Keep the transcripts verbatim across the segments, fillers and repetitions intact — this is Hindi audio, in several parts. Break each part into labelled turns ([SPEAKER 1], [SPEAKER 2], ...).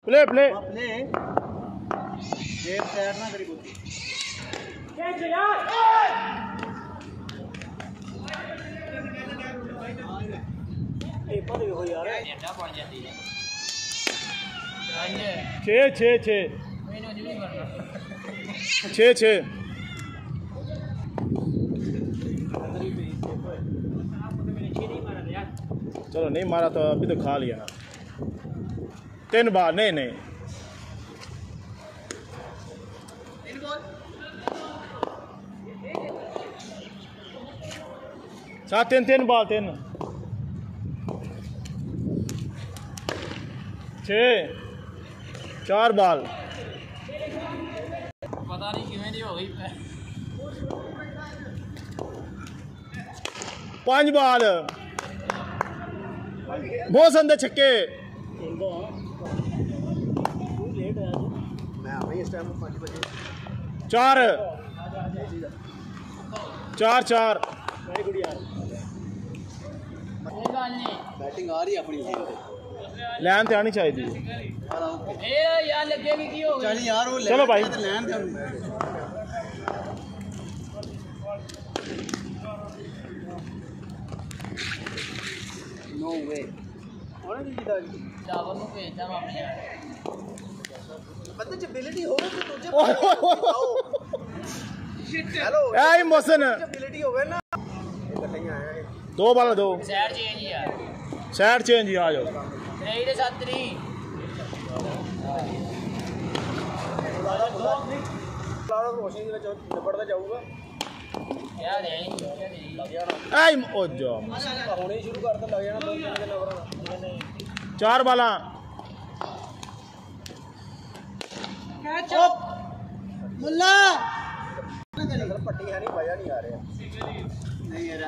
[SPEAKER 1] play play
[SPEAKER 2] play there side ना करी बोती
[SPEAKER 1] छे छे छे छे छे चलो नहीं मारा तो अभी तो खा लिया ना तीन बार नहीं नहीं सात तीन तीन बाल तीन छे चार बाल
[SPEAKER 3] पता नहीं किवें दी हो गई
[SPEAKER 1] पांच बाल बहुत संदे छक्के चार चार चार
[SPEAKER 2] बैटिंग आ रही है अपनी
[SPEAKER 1] लैन ते आनी चाहिए
[SPEAKER 3] यार लगेगी की हो गई
[SPEAKER 2] चल यार वो
[SPEAKER 1] चलो भाई
[SPEAKER 2] लैन दे नो वे और नहीं जीता
[SPEAKER 3] चावल ਨੂੰ ਭੇਜਦਾ ਮੈਂ ਆਪਣੇ
[SPEAKER 2] ਬੰਦੇ ਚ ਐਬਿਲਿਟੀ ਹੋਵੇ ਤੇ ਦੂਜੇ
[SPEAKER 1] शिट
[SPEAKER 2] हेलो
[SPEAKER 1] ए मोहसिन
[SPEAKER 2] एबिलिटी होवे ना इकट्ठे ही आए हैं
[SPEAKER 1] दो बाल दो
[SPEAKER 3] ਸਾਈਡ ਚੇਂਜ ਹੀ ਆ
[SPEAKER 1] साइड चेंज ही आ जाओ
[SPEAKER 3] ਨਹੀਂ ਦੇ ਸੱਤਰੀ
[SPEAKER 2] ਲਾੜਾ ਰੋਸ਼ਨੀ ਦੇ ਵਿੱਚ ਨਿਬੜਦਾ ਜਾਊਗਾ
[SPEAKER 3] ਯਾਰ ਇਹ
[SPEAKER 1] ऐ ओ जा
[SPEAKER 2] ਹੁਣੇ ਹੀ ਸ਼ੁਰੂ ਕਰ ਤਾਂ ਲੱਗ ਜਾਣਾ ਦੋ ਤਿੰਨ ਦਿਨ ਨਵਰਾਂ
[SPEAKER 1] चार बाला
[SPEAKER 2] कैच अप मुल्ला पट्टी है नहीं मजा नहीं आ रहा नहीं यार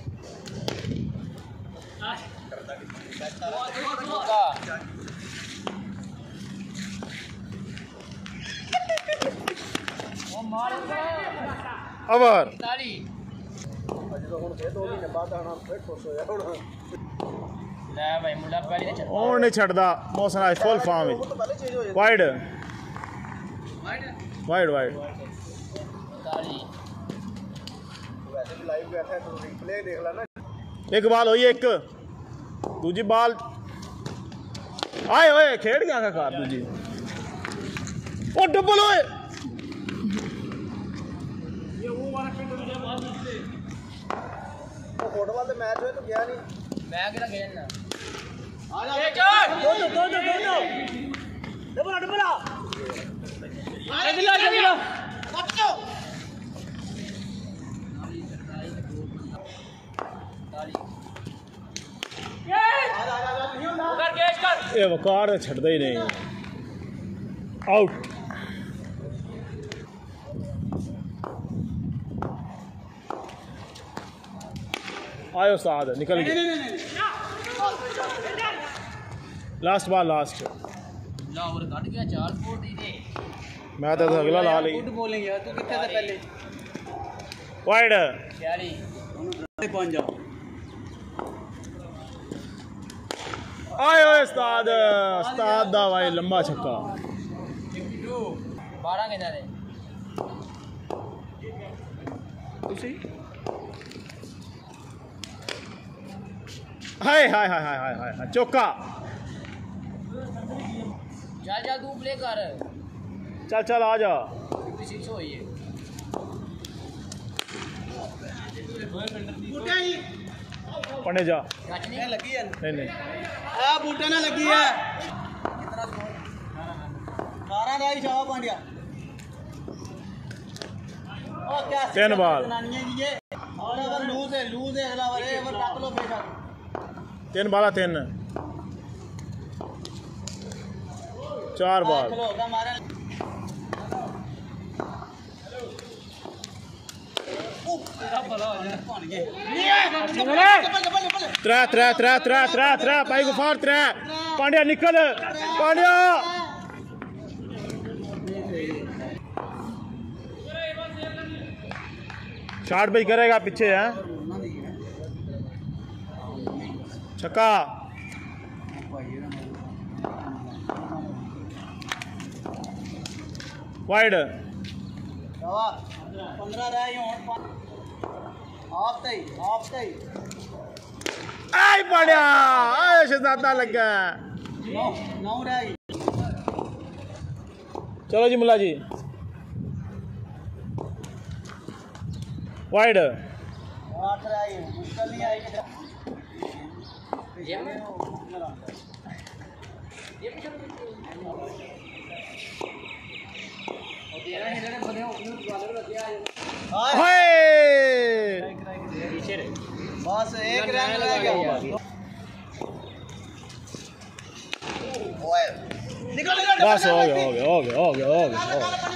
[SPEAKER 1] ओवर
[SPEAKER 3] ताली
[SPEAKER 2] जो हुन फिर दो महीने बाद आना फिर खुश हो जा हुन
[SPEAKER 3] ਲੈ ਭਾਈ ਮੁੰਡਾ ਪਹਿਲੀ ਤੇ
[SPEAKER 1] ਉਹ ਨਹੀਂ ਛੱਡਦਾ ਮੌਸਮ ਅੱਜ ਫੁੱਲ ਫਾਰਮ ਵਿੱਚ ਵਾਈਡ ਵਾਈਡ ਵਾਈਡ
[SPEAKER 3] ਤਾਲੀ
[SPEAKER 2] वैसे भी लाइव बैठा है तो रिप्ले देख लेना
[SPEAKER 1] एक बाल होई एक दूजी बाल आए ओए खेड़ गया का कार दूजी ओ डबल ओए
[SPEAKER 2] ये वो वाला फुटबॉल तो मैच हुए तो गया नहीं
[SPEAKER 3] ਮੈਂ ਕਿਹੜਾ ਖੇਡਣਾ
[SPEAKER 2] आ जा दो दो दो दो दो डबल डबल अगला अगला बच्चो
[SPEAKER 3] ਤਾਲੀ
[SPEAKER 2] आ जा आ जा नहीं होना
[SPEAKER 3] कर कैच कर
[SPEAKER 1] ये वकार छड़दा ही नहीं आउट आयो उस्ताद निकल गया लास्ट बाल लास्ट
[SPEAKER 3] लाहौर कट गया चार फोर दी दे
[SPEAKER 1] मैं तो अगला ला ली
[SPEAKER 2] गुड बॉलिंग यार तू कितने से पहले
[SPEAKER 1] वाइड
[SPEAKER 3] छियाली
[SPEAKER 2] पहुंच जाओ
[SPEAKER 1] आयो उस्ताद उस्ताद दा भाई लंबा छक्का
[SPEAKER 3] बारह कितना दे
[SPEAKER 1] तुसी हाय हाय हाय हाय हाय हाय चौका
[SPEAKER 3] चल चल तू प्ले कर
[SPEAKER 1] चल चल आ जा
[SPEAKER 3] सिक्स होई है
[SPEAKER 2] बूटा ही
[SPEAKER 1] पढ़ने जा
[SPEAKER 3] टच नहीं
[SPEAKER 2] लगी है
[SPEAKER 1] नहीं नहीं
[SPEAKER 2] आ बूटा ना लगी है कितना स्कोर बारह का ही शाबाश पांड्या ओ क्या
[SPEAKER 1] तीन बाल
[SPEAKER 2] जनानियां जी ये और अगर लूज है लूज है अगला ओवर ओवर रख लो बेशक
[SPEAKER 1] तीन बाला तीन चार बाल
[SPEAKER 2] चलो होगा हमारा
[SPEAKER 1] त्रै त्रै त्रै त्रै त्रै त्रै भाई गुफार त्रै पांड्या निकल पांड्या शॉट भाई करेगा पीछे है छक्का वाइड
[SPEAKER 2] पंद्रह रह गए ऑफ तई ऑफ तई
[SPEAKER 1] आई पड़िया आए शहजादा लगा
[SPEAKER 2] नौ नौ रह गई
[SPEAKER 1] चलो जी मुल्ला जी वाइड
[SPEAKER 2] आठ रह गई मुश्किल नहीं आई बस एक रन रह गया
[SPEAKER 1] बस हो गया हो गया हो गया हो गया हो गया